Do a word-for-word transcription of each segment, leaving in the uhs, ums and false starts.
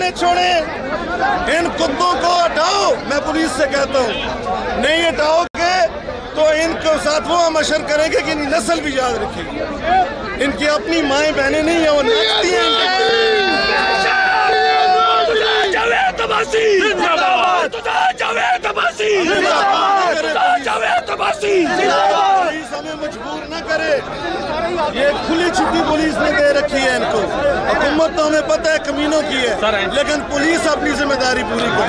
छोड़ने छोड़े, इन कुत्तों को हटाओ। मैं पुलिस से कहता हूँ, नहीं हटाओगे तो इनके साथ वो हम अशर करेंगे कि नस्ल भी याद रखेगी। इनकी अपनी माएँ बहनें नहीं है, वो नाचती हैं। हमें मजबूर न करे, ये खुली छुट्टी पुलिस ने दे रखी है इनको। हुकूमत तो हमें पता है कमीनों की है, लेकिन पुलिस अपनी जिम्मेदारी पूरी करे।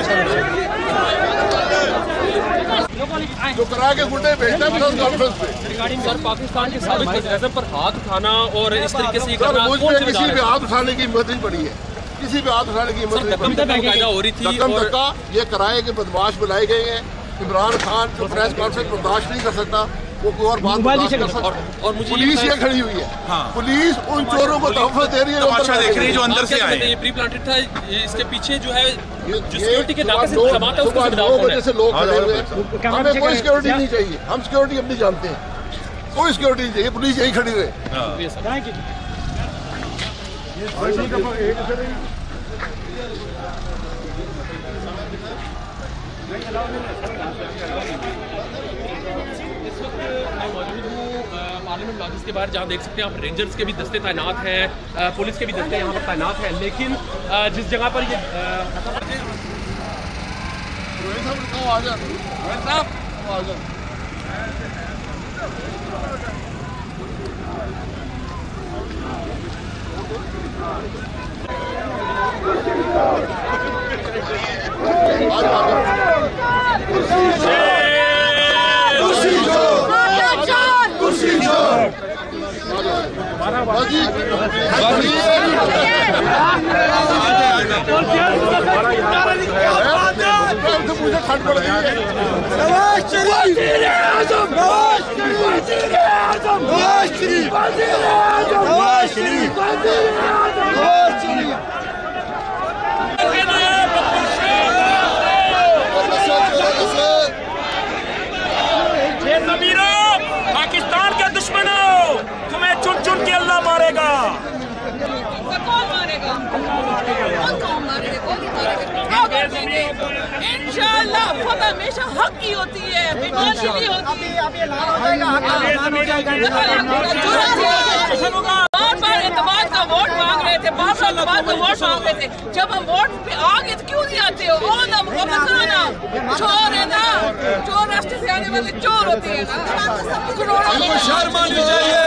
जो करा के गुंडे भेजते हैं कॉन्फ्रेंस पे। सर, पाकिस्तान के साबिक वज़ीर-ए-आज़म पर हाथ उठाना और इस तरीके से करना, मुझ पे किसी पे हाथ उठाने की हिम्मत नहीं पड़ी है, किसी पे हाथ उठाने की हिम्मत नहीं पड़ी। हो रही थी धक्का धक्का ये कराए के बदमाश बुलाए गए हैं। इमरान खान जो प्रेस कॉन्फ्रेंस बर्दाश्त नहीं कर सकता, वो कोई और बात बर्दाश्त कर सकता। और मुझे पुलिस ये खड़ी हुई है, पुलिस उन चोरों को तोहफा दे रही है, तमाशा देख रही है जो अंदर से आए। ये प्री प्लांटेड था, इसके पीछे जो है जो सिक्योरिटी के नाके से जमात है उसको दो बजे से लोग खड़े हुए हैं। हमें कोई सिक्योरिटी नहीं चाहिए, हम सिक्योरिटी अपनी जानते हैं, कोई सिक्योरिटी नहीं चाहिए, पुलिस यही खड़ी रहे। पार्लियामेंट लॉन्च के बाहर जहाँ देख सकते हैं आप, रेंजर्स के भी दस्ते तैनात हैं, पुलिस के भी दस्ते यहाँ पर तैनात हैं, लेकिन जिस जगह पर ये मुझे खट पड़ गई है। नवाज शरीफ, वज़ीर आज़म, नवाज शरीफ, वज़ीर आज़म, नवाज शरीफ, वज़ीर आज़म, नवाज शरीफ, वज़ीर आज़म, नवाज शरीफ। पाकिस्तान के दुश्मनों, तुम्हें चुन चुन के अल्लाह मारेगा। कौन मारेगा? कौन कौन मारेगा? कौन मारेगा? इंशाअल्लाह फतह हमेशा हक की होती है, बेईमानी नहीं होती। बार बार एतमाद का वोट मांग रहे थे, बार बार एतमाद का वोट मांग रहे थे। जब हम वोट पे आ गए तो क्यों नहीं आते हो? ओ ना मुकम्मल करो ना, चोर है ना, चोर रास्ते से आने वाले चोर होते हैं ना। शर्म आनी चाहिए।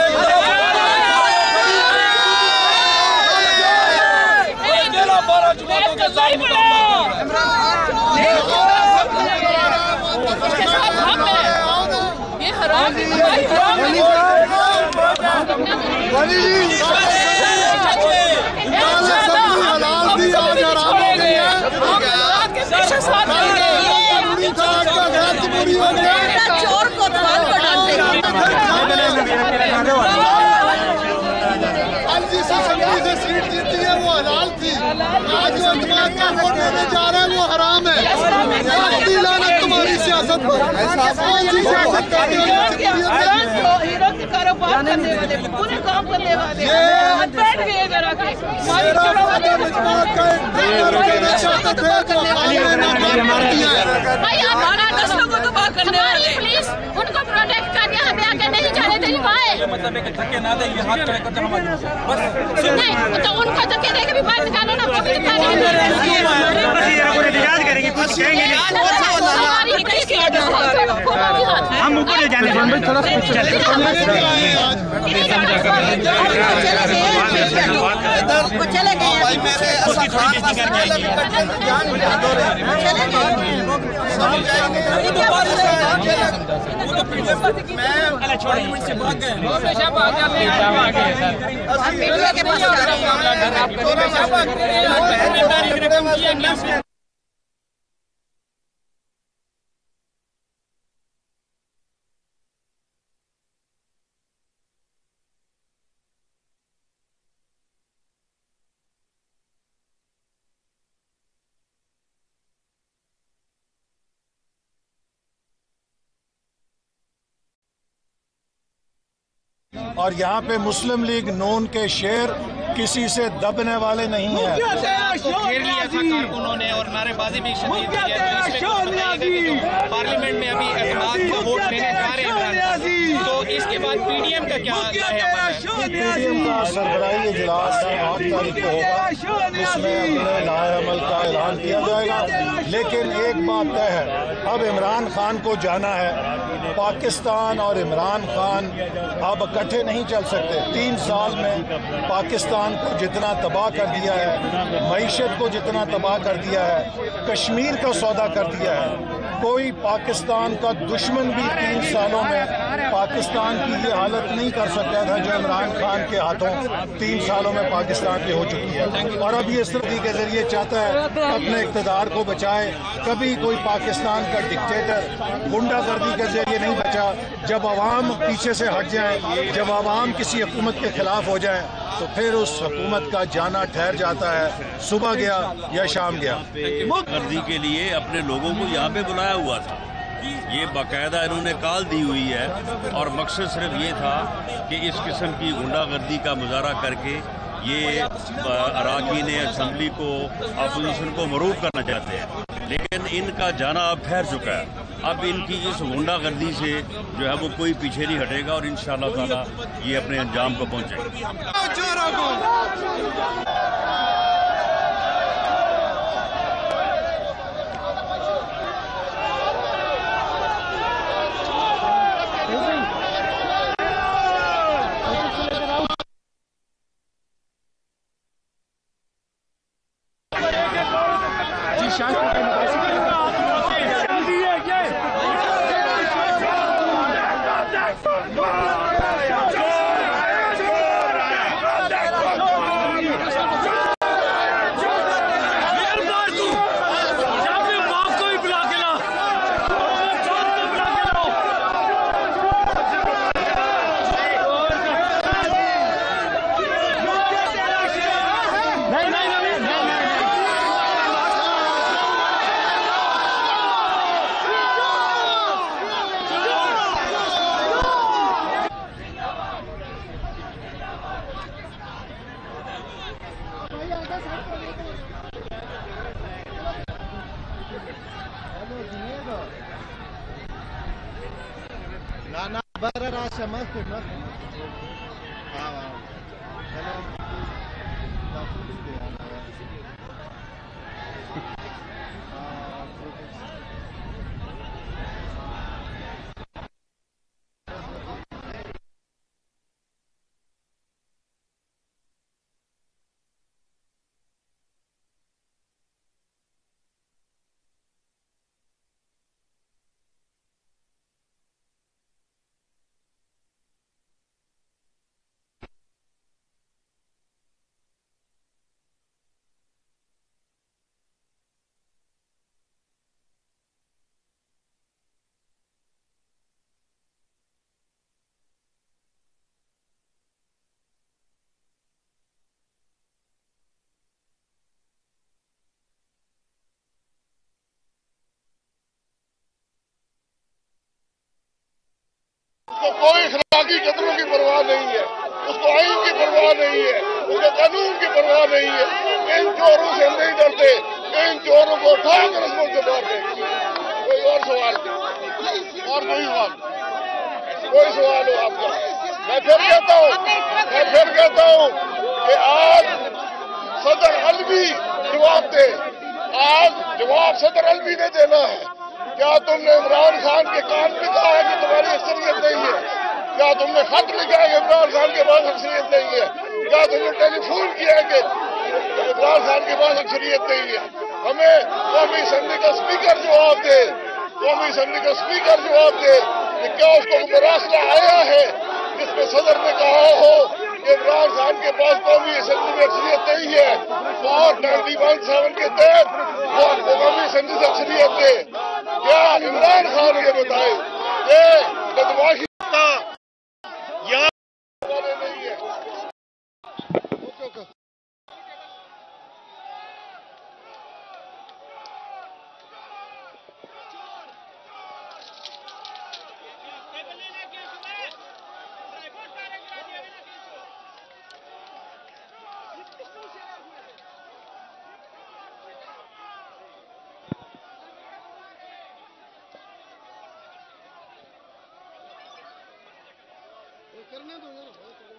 ये हराम है, चोर को द्वार पर डालते से सीट जीती है वो हलाल थी, आज जो अतमाद का वोट देने जा रहा है वो हराम है। लानत तुम्हारी सियासत पर। हीरो के कारोबार करने वाले, पूरे काम करने वाले बैठ गए जरा के भाई हमारा दस्तों को तबाह करने वाले पुलिस उनको प्रोटेक्ट करके हमें आगे नहीं जाने देनी पाए। मतलब धक्के ना दे, ये हाथ खड़े करते हमारे बस नहीं तो उनको धक्के देके भी बाहर निकालो ना, वो भी करेंगे, कुछ कहेंगे हम ऊपर ले जाने थोड़ा चले गए मैं और यहाँ पे मुस्लिम लीग नून के शेर किसी से दबने वाले नहीं है। घेर लिया था कारकुनों ने और नारेबाजी भी शदीद की है। पार्लियामेंट में अभी एतमाद को वोट देने जा रहे हैं, तो इसके बाद पीडीएम का क्या है? पीडीएम का सरबराही इजलास आठ तारीख को होगा, इसमें अपने लाए अमल का ऐलान किया जाएगा। लेकिन एक बात तय है, अब इमरान खान को जाना है। पाकिस्तान और इमरान खान अब इकट्ठे नहीं चल सकते। तीन साल में पाकिस्तान को जितना तबाह कर दिया है, मईशत को जितना तबाह कर दिया है, कश्मीर का सौदा कर दिया है, कोई पाकिस्तान का दुश्मन भी तीन सालों में पाकिस्तान की ये हालत नहीं कर सकता था जो इमरान खान के हाथों तीन सालों में पाकिस्तान की हो चुकी है। और अब ये स्थिति के जरिए चाहता है अपने इक़्तिदार को बचाए। कभी कोई पाकिस्तान का डिक्टेटर गुंडागर्दी के जरिए नहीं बचा। जब अवाम पीछे से हट जाए, जब अवाम किसी हुकूमत के खिलाफ हो जाए, तो फिर उस हुकूमत का जाना ठहर जाता है। सुबह गया या शाम गया। गुंडागर्दी के लिए अपने लोगों को यहाँ पे बुलाया हुआ था। ये बाकायदा इन्होंने कॉल दी हुई है और मकसद सिर्फ ये था कि इस किस्म की गुंडागर्दी का मुजाहरा करके ये अराकीन असम्बली को, अपोजिशन को मरूब करना चाहते हैं। लेकिन इनका जाना अब ठहर चुका है। अब इनकी इस गुंडागर्दी से जो है वो कोई पीछे नहीं हटेगा और इंशाअल्लाह ताला ये अपने अंजाम को पहुंचेगा। ना ना बरं राशा मस्त मस्त हाँ हाँ उसको कोई इखलाकी कदरों की परवाह नहीं है, उसको आइन की परवाह नहीं है, उसको कानून की परवाह नहीं है। इन चोरों से हम नहीं डरते, इन चोरों को उठाकर इस मुल्क से बाहर देंगे। कोई और सवाल और कोई सवाल कोई सवाल हो आपका? मैं फिर कहता हूँ मैं फिर कहता हूँ कि आज सदर अलवी जवाब दे। आज जवाब सदर अलवी ने देना है। क्या तुमने इमरान खान के कान में कहा है कि तुम्हारी अक्सरियत नहीं है? क्या तुमने खत लिखा है कि इमरान खान के पास अक्सरियत नहीं है? क्या तुमने टेलीफोन किया है कि इमरान खान के पास अक्सरियत नहीं है? हमें कौमी असेंबली का स्पीकर जवाब दे। कौमी असेंबली का स्पीकर जवाब दे कि क्या उसको मरासला आया है जिसमें सदर ने कहा हो कि इमरान खान के पास कौमी असेंबली में अक्सरियत नहीं है और नाइन्टी वन सेवन के तहत वो कौमी असेंबली से अक्सरियत दे। क्या इमरान खान ये बताए ये बदमाशी का या नहीं है? करने दो यार।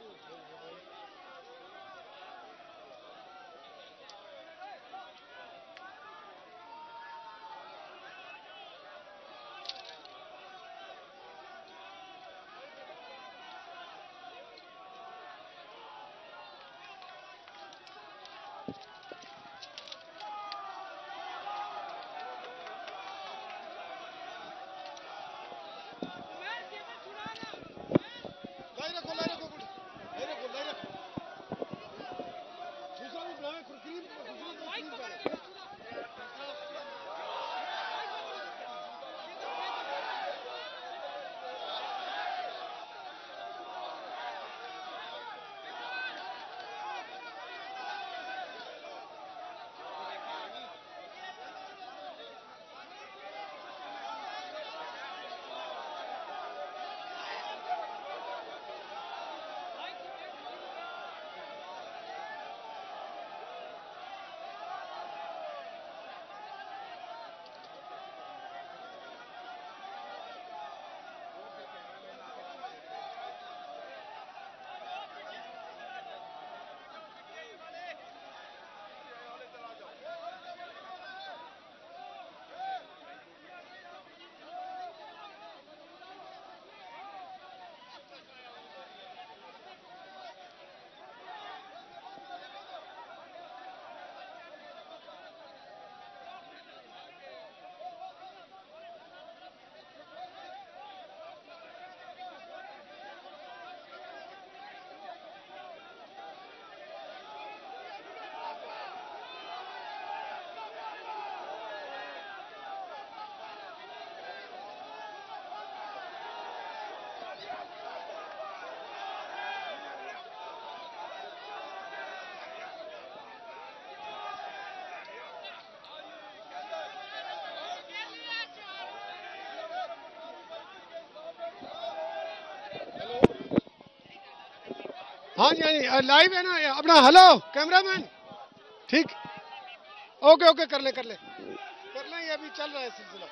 हाँ जी हाँ जी लाइव है ना अपना। हेलो कैमरामैन, ठीक, ओके ओके कर ले कर ले कर ले, ये अभी चल रहा है सिलसिला।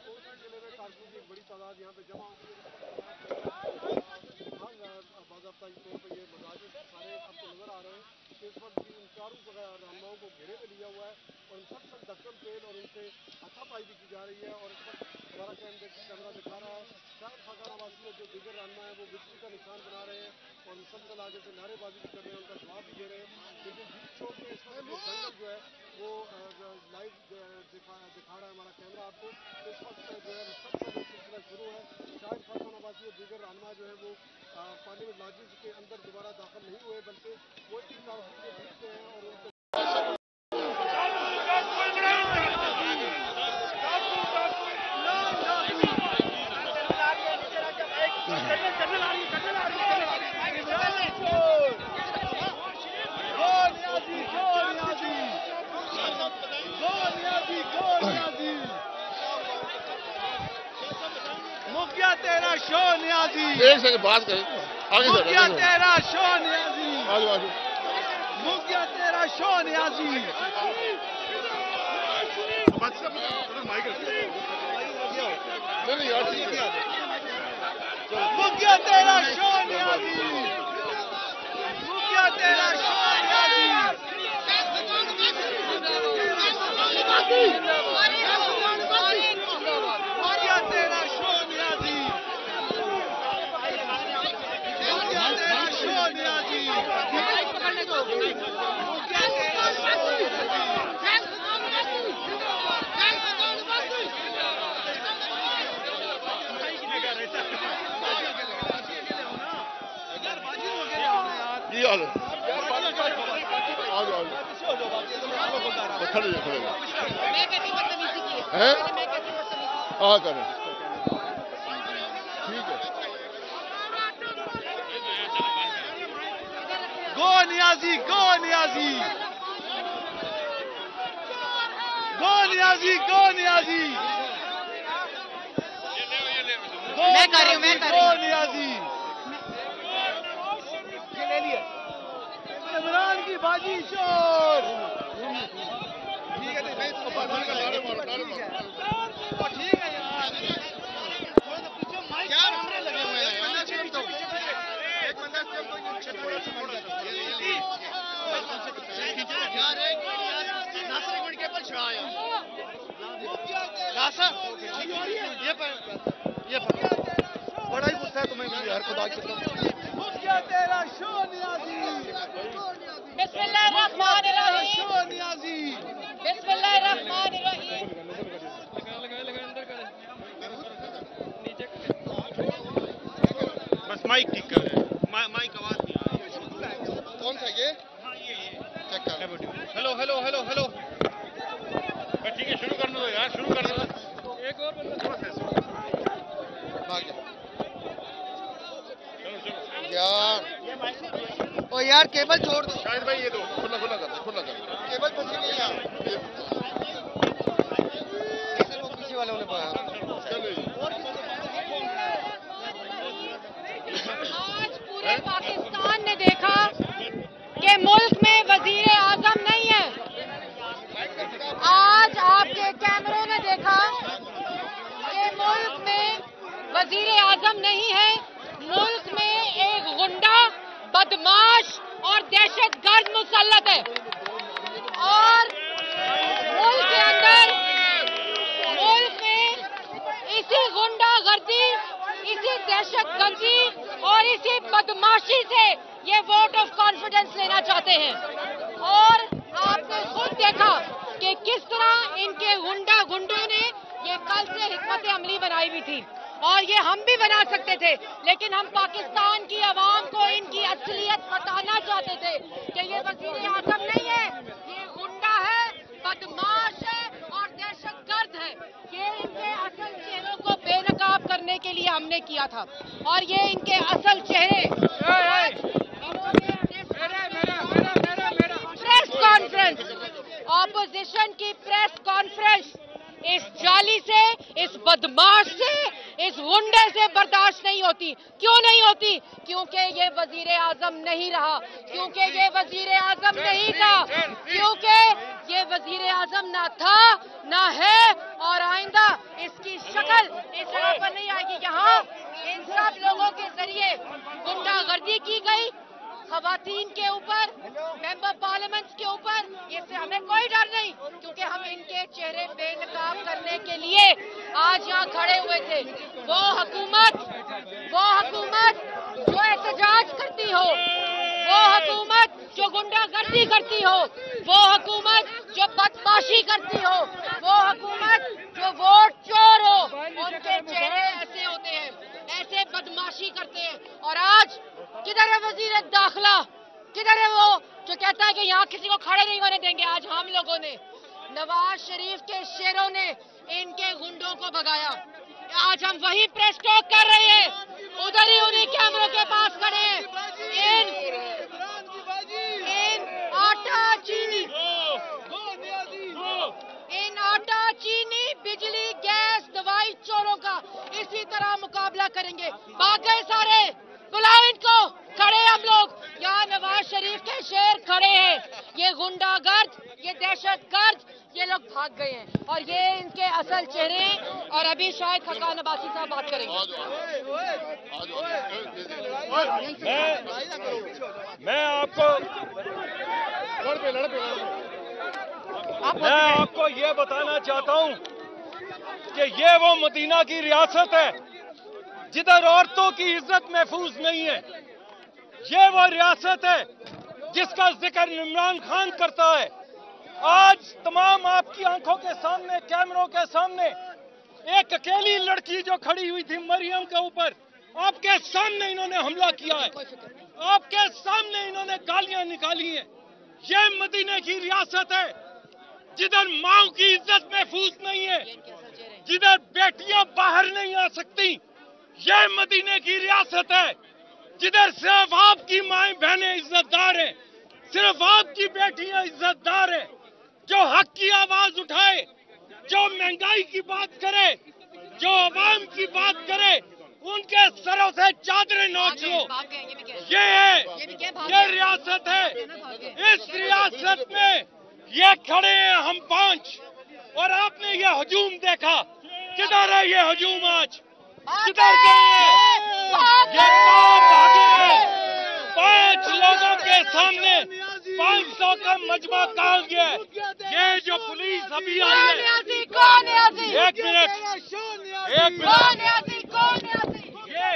जिले में कारकुन की एक बड़ी तादाद यहाँ पे जमा होती है। बाज़ाब्ता तौर पर ये मजाजिर सारे आपको नजर आ रहे हैं कि इस वक्त भी इन चारों रहनुमाओं को घेरे में लिया हुआ है और इन सब तक ढक्कन तेल और उनसे हाथापाई भी की जा रही है। और इस वक्त हमारा कैमरा दिखा रहा है शायद खाकान आवासी और जो दीगर रहनुमा है वो विक्ट्री का निशान बना रहे हैं और मुसलसल आगे से नारेबाजी भी कर रहे हैं, उनका जवाब भी दे रहे हैं। लेकिन बीच चौक में इस वक्त दंगल जो है वो लाइव दिखा दिखा रहा है हमारा कैमरा आपको। इस वक्त जो है मुसलसल सिलसिला शुरू है। शायद खाकान आवासी और दीगर रहनुमा जो है वो पार्लियामेंट लॉन्चेस के अंदर दोबारा दाखिल नहीं हुए बल्कि वो इसी काउंसिल के बीच में हैं और उनसे मुखिया तेरा शो न्याजी, एक सेकंड बात करें आगे मुखिया तेरा शो न्याजी, आगे आगे मुखिया तेरा शो न्याजी, नहीं यार ठीक है, मुखिया तेरा शो न्याजी, मुखिया तेरा शो न्याजी, मुखिया तेरा शो न्याजी, मुखिया तेरा शो न्याजी, मुखिया तेरा जी हाल है आज आज खड़े खड़े हैं हाँ करें ठीक है। गो नियाजी, गो नियाजी, गो नियाजी, गो नियाजी, मैं कर रही हूँ, मैं कर रही हूँ, गो नियाजी, ये ले लिए इमरान की बाजी शोर, ठीक है मैं इसको बात कर रहा हूँ, ठीक है यार, क्या कैमरे लगे हुए हैं, एक बंदा स्टेम तो एक बंदा स्टेम तो यार एक नासर एक मिनट के पर छाया नासर ये पर ये पर बड़ा ही गुस्सा है तुम्हें यार, खुदा की कसम मुखिया तेरा शो न्याजी, बिस्मिल्लाहिर्रहमानिर्रहीम, शो न्याजी, बिस्मिल्लाहिर्रहमानिर्रहीम, लगा लगा अंदर कर नीचे बस माइक ठीक कर माइक आवाज नहीं आ रही, कौन सा ये हाँ ये ये चेक कर, हेलो हेलो हेलो हेलो ठीक है शुरू करने दो यार, शुरू कर दो, एक और बंदा थोड़ा सा भाग जा यार, ओ यार केबल छोड़ दो शायद भाई, ये दो खुला खुला कर दो, खुला कर दो केबल पीछे नहीं यार, वो पीछे वालों ने पाया। आज पूरे पाकिस्तान ने देखा कि मुल्क में वजीर आजम नहीं है, आज आपके कैमरों ने देखा कि मुल्क में वजीर आजम नहीं है, मुल्क में एक गुंडा, बदमाश और दहशतगर्द मुसल्लत है और मुल्क के अंदर मुल्क में इसी गुंडागर्दी, इसी दहशतगर्दी और इसी बदमाशी से ये वोट ऑफ कॉन्फिडेंस लेना चाहते हैं। और आपने खुद देखा कि किस तरह इनके गुंडा गुंडों ने ये कल से हिकमत अमली बनाई हुई थी और ये हम भी बना सकते थे, लेकिन हम पाकिस्तान की आवाम को इनकी असलियत बताना चाहते थे कि ये वज़ीर आज़म नहीं है, ये गुंडा है, बदमाश है और दहशतगर्द है। ये इनके असल चेहरों को बेनकाब करने के लिए हमने किया था और ये इनके असल चेहरे प्रेस कॉन्फ्रेंस, ऑपोजिशन की प्रेस कॉन्फ्रेंस इस जाली से, इस बदमाश से, इस गुंडे से बर्दाश्त नहीं होती। क्यों नहीं होती? क्योंकि ये वजीर आजम नहीं रहा, क्योंकि ये वजीर आजम नहीं था, क्योंकि ये वजीर आजम ना था, ना है और आइंदा इसकी शक्ल इस जगह पर नहीं आएगी। यहाँ इन सब लोगों के जरिए गुंडागर्दी की गई, खवातीन के ऊपर, मेंबर पार्लियामेंट के ऊपर। इससे हमें कोई डर नहीं, क्योंकि हम इनके चेहरे बेनकाब करने के लिए आज यहाँ खड़े हुए थे। वो हुकूमत वो हुकूमत जो एहतजाज करती हो, वो हुकूमत जो गुंडागर्दी करती हो, वो हुकूमत जो बदमाशी करती हो, वो हुकूमत जो वोट चोर हो, उनके चेहरे ऐसे होते हैं, ऐसे बदमाशी करते हैं। और आज किधर है वजीर दाखिला? किधर है वो जो कहता है कि यहाँ किसी को खड़े नहीं होने देंगे? आज हम लोगों ने, नवाज शरीफ के शेरों ने इनके गुंडों को भगाया। आज हम वही प्रेस टॉक कर रहे हैं, उधर ही उन्हीं कैमरों के पास खड़े हैं। इन इन आटा चीनी इन आटा चीनी बिजली गैस दवाई चोरों का इसी तरह मुकाबला करेंगे। भाग गए सारे, बुलाओ इनको, खड़े हम लोग यहाँ। नवाज शरीफ के शेर खड़े हैं, ये गुंडागर्द, ये दहशतगर्द, ये लोग भाग गए हैं और ये इनके असल चेहरे हैं। और अभी शायद खकान अब्बासी साहब बात करेंगे। मैं, मैं आपको मैं आपको ये बताना चाहता हूं कि ये वो मदीना की रियासत है जिधर औरतों की इज्जत महफूज नहीं है। ये वो रियासत है जिसका जिक्र इमरान खान करता है। आज तमाम आपकी आंखों के सामने, कैमरों के सामने, एक अकेली लड़की जो खड़ी हुई थी मरियम के ऊपर, आपके सामने इन्होंने हमला किया है, आपके सामने इन्होंने गालियां निकाली हैं। ये मदीने की रियासत है जिधर माओ की इज्जत महफूज नहीं है, जिधर बेटियां बाहर नहीं आ सकती। ये मदीने की रियासत है जिधर सिर्फ आपकी माएं बहनें इज्जतदार हैं, सिर्फ आपकी बेटियां इज्जतदार हैं, जो हक की आवाज उठाए, जो महंगाई की बात करे, जो अवाम की बात करे, उनके सरों से चादरें नोच लो। ये है, ये रियासत है। इस रियासत में ये खड़े हैं हम पांच, और आपने ये हजूम देखा। किधर है ये हजूम? आज किधर गए? ये पांच लोगों के सामने पांच सौ का मजमा कहा गया। ये जो पुलिस अभी आई है, एक मिनट एक मिनट ये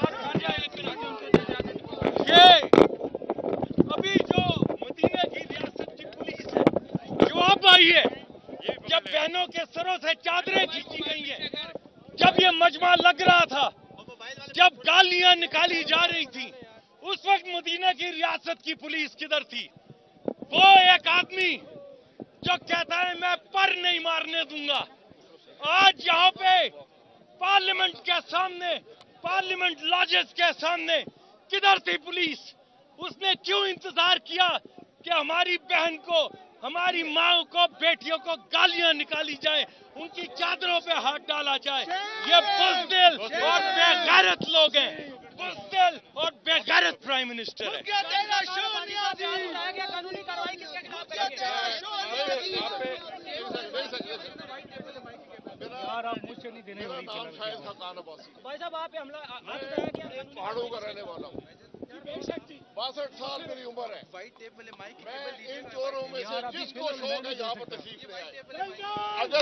ये अभी जो मदीने की रियासत की पुलिस है जो अब आई है, जब बहनों के सरों से चादरें खींची गई हैं, जब ये मजमा लग रहा था, जब गालियां निकाली जा रही थी, उस वक्त मदीना की रियासत की पुलिस किधर थी? वो एक आदमी जो कहता है मैं पर नहीं मारने दूंगा। आज यहाँ पे पार्लियामेंट के सामने, पार्लियामेंट लॉजेस के सामने किधर थी पुलिस? उसने क्यों इंतजार किया कि हमारी बहन को, हमारी माओ को, बेटियों को गालियां निकाली जाए, उनकी चादरों पे हाथ डाला जाए? ये बुज़दिल और बेगैरत लोग हैं, बुज़दिल और बेगैरत प्राइम मिनिस्टर है। कानूनी कार्रवाई किसके खिलाफ करेंगे? यार आप मुझसे नहीं देने वाली। भाई साहब आप हमला पहाड़ों का रहने वाला हूँ, बासठ साल मेरी उम्र है। मैं इन चोरों में से जिसको शौक है यहाँ पर तशरीफ ले आए। अगर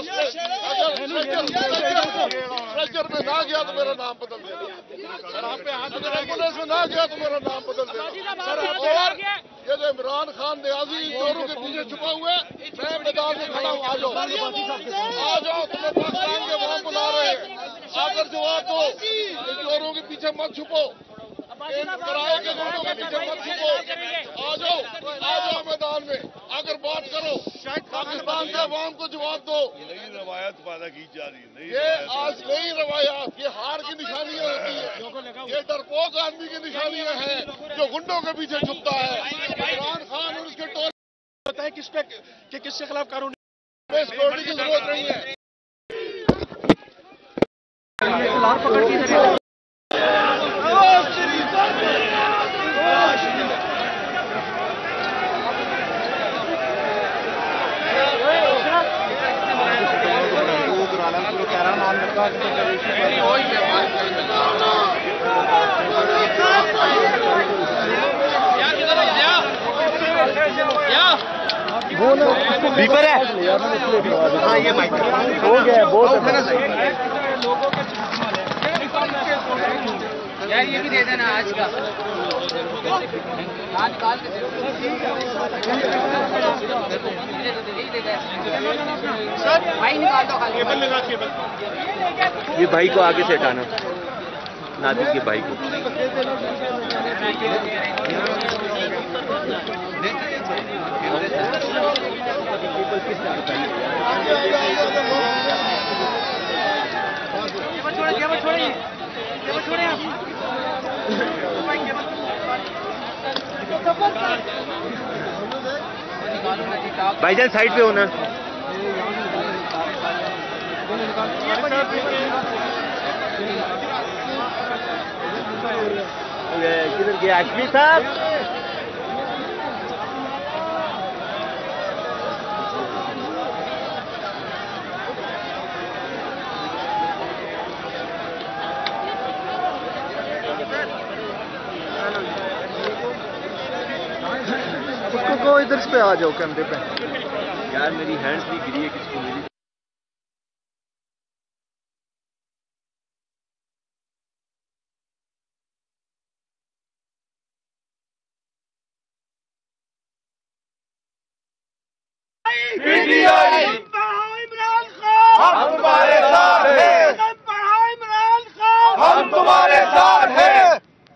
स्ट्रेचर में ना गया तो मेरा नाम बदल देना, अगर एम्बुलेंस में ना गया तो मेरा नाम बदल देना। और ये जो इमरान खान न्याजी इन चोरों के पीछे छुपा हुआ है, मैं मैदान में खड़ा हूँ। आ जाओ आ जाओ, तुम्हें पाकिस्तान के वहां बुला रहे हैं, आकर जवाब दो। इन चोरों के पीछे मत छुपो, इन किराए के गुंडों के पीछे मत छुपो। आ जाओ आ जाओ मैदान में, आकर बात करो, पाकिस्तान के अवाम को जवाब दो। नई रवायत पैदा की जा रही है। ये आज नई रवायत, ये हार की निशानियां होती है, ये डरपोक आदमी की निशानियां हैं जो गुंडों के पीछे छुपता है। इमरान खान और उसके टोले पता है किस पे कि किसके खिलाफ कानूनी सिक्योरिटी की जरूरत नहीं है। लार पकड़ के इधर बीपर है। हाँ ये माइक हो गया बहुत यार ये भी दे देना आज का आज काल के भाई निकाल दो खाली। ये भाई को आगे से हटाना, नादिर के भाई को। भाईजान साइड पे होना। किधर गया अश्विनी साहब? उसको को इधर पे आ जाओ कैमरे पे। यार मेरी हैंड्स भी गिरी है, किसको मिली? हम तुम्हारे साथ हैं। हम तुम्हारे साथ हैं।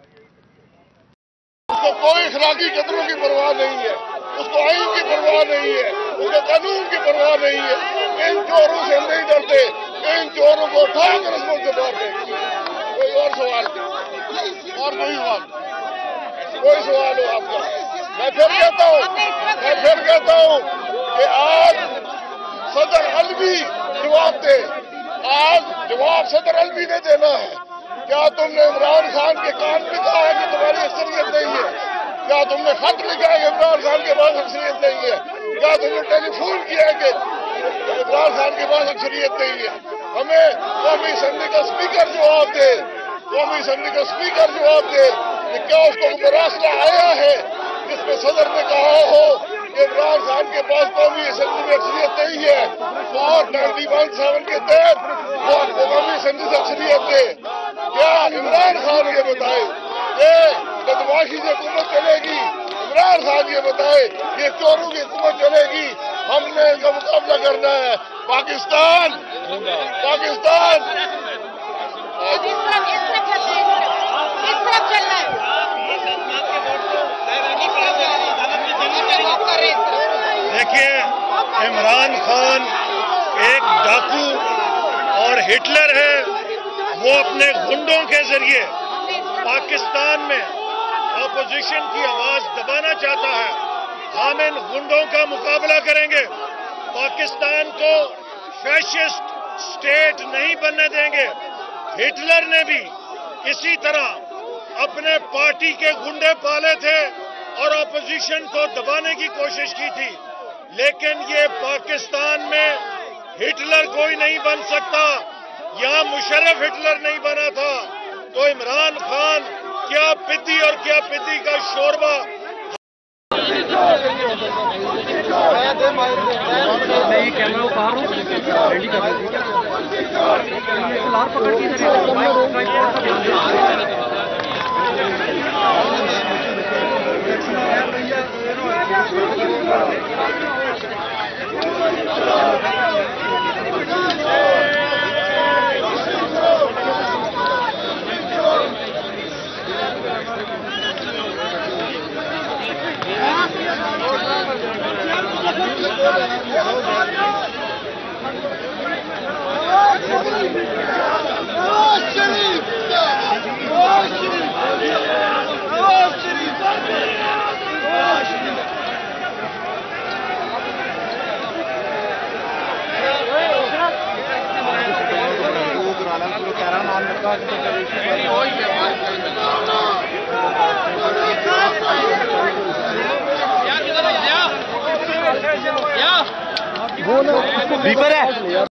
उसको कोई इखलाकी कदरों की परवाह नहीं है, उसको आइन की परवाह नहीं है, उसको कानून की परवाह नहीं है। इन चोरों से नहीं डरते, इन चोरों को उठाकर इस मुल्क से बाहर फेंक। कोई और सवाल? और कोई सवाल? कोई सवाल हो आपका? मैं फिर कहता हूँ मैं फिर कहता हूँ कि आज सदर अलवी जवाब दे। आज जवाब सदर अलवी ने देना है। क्या तुमने इमरान खान के कान में कहा है कि तुम्हारी अक्सरियत नहीं है? क्या तुमने खत लिखा है कि इमरान खान के पास अक्सरियत नहीं है? क्या तुमने टेलीफोन किया है कि इमरान खान के पास अक्सरियत नहीं है? हमें कौमी असेंबली का स्पीकर जवाब दे। कौमी असेंबली का स्पीकर जवाब दे कि क्या उसको मरासला आया है जिसमें सदर ने कहा हो कि इमरान खान के पास कौमी असेंबली में अक्सरियत नहीं है और नाइन्टी वन सेवन के तहत वो कौमी असेंबली से अक्सरियत दे। क्या इमरान खान ये बताए ये बदमाशी से हुकूमत चलेगी? इमरान खान ये बताए ये चोरों की हुकूमत चलेगी? हमने इसका मुकाबला करना है। पाकिस्तान पाकिस्तान देखिए, इमरान खान एक डाकू और हिटलर है। वो अपने गुंडों के जरिए पाकिस्तान में अपोजिशन की आवाज दबाना चाहता है। हम इन गुंडों का मुकाबला करेंगे। पाकिस्तान को फैशिस्ट स्टेट नहीं बनने देंगे। हिटलर ने भी इसी तरह अपने पार्टी के गुंडे पाले थे और अपोजिशन को दबाने की कोशिश की थी, लेकिन ये पाकिस्तान में हिटलर कोई नहीं बन सकता। यहाँ मुशर्रफ हिटलर नहीं बना था, तो इमरान खान क्या पिद्दी और क्या पिद्दी का शोरबा। मैं कैमरा उतार रहा हूँ, रेडी कर लार पकड़ के बीपर है।